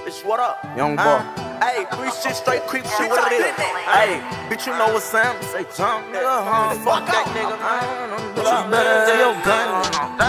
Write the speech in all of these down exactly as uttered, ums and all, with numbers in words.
Bitch, what up? Young boy. Uh, Hey, three shit straight creep shit, what it is? Hey, bitch, you know what's Sam? Say jump, nigga, huh? Fuck that nigga, man. Bitch, you better than your gun.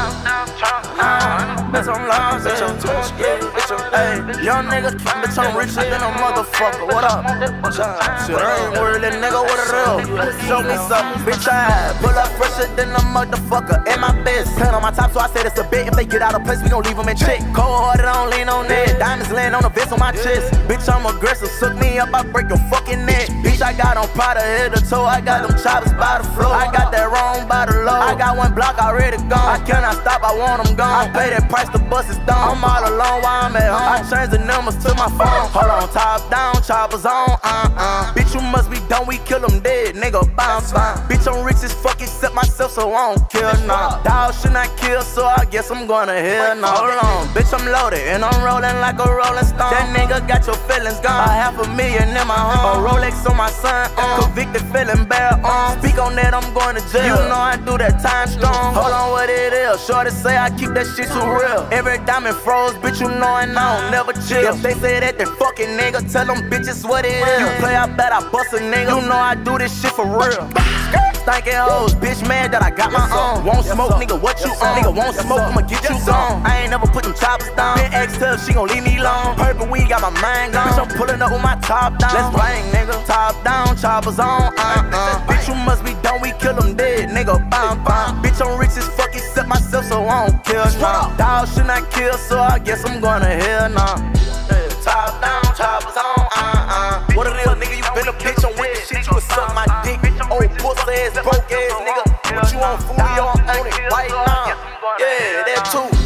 Bitch, I'm lost, bitch, I'm touch, yeah, bitch, I'm, hey. Young nigga, bitch, I'm richer than a motherfucker, what up? Shit, I ain't worried, that nigga, what it is? Show me something, bitch, I pull up fresher than a motherfucker, in my best. Pen on my top, so I said it's a bit. If they get out of place, we gon' leave them in check. Cold-hearted, I don't lean on that. Diamonds laying on the vest on my chest. Bitch, I'm aggressive, suck me up, I break your fucking neck. Bitch, I got on Prada head to toe, I got them choppers by the floor. I got that wrong by the low. I got one block already gone. I cannot stop, I want them gone. I pay that price, the bus is done. I'm all alone while I'm at home. I change the numbers to my phone. Hold on, top down, choppers on, uh-uh. Bitch, you must be done, we kill them dead, nigga, bounce, bounce. Bitch, I'm rich as fuck, except myself, so I don't kill, nah. Dog should not kill, so I guess I'm gonna heal, nah. Hold on, bitch, I'm loaded, and I'm rolling like a rolling stone. That nigga got your feelings gone. A half a million in my home. A Rolex on my son, uh. Convicted, feeling bad, uh. Speak on that, I'm going to jail. You know I do that time strong. Hold on, what it is? Shorty say I keep that shit too real. Every diamond froze, bitch, you know I don't never chill. If they say that, they fucking nigga, tell them bitches what it is. You play, I bet I bust a nigga. You know I do this shit for real. Stinking hoes, bitch, mad that I got my own. Won't smoke, nigga, what you on? Nigga, won't smoke, I'ma get you gone. I ain't never put them choppers down. Been ex tell she gon' leave me alone. Purple weed got my mind gone. Bitch, I'm pulling up with my top down. Let's bang, nigga. Top down, choppers on, uh-uh. Bitch, you must be done, we kill them dead, nigga, bam, bam. Bitch, I'm rich as fuck, except myself, so I don't kill, nah. Dog should not kill, so I guess I'm gonna heal, nah. Top down, choppers on, uh-uh. What it is, nigga, you been a bitch, I'm with this shit, you can suck my dick. Old pussy ass, broke ass, nigga. What you on, fool, you on it, right now. Yeah, that too.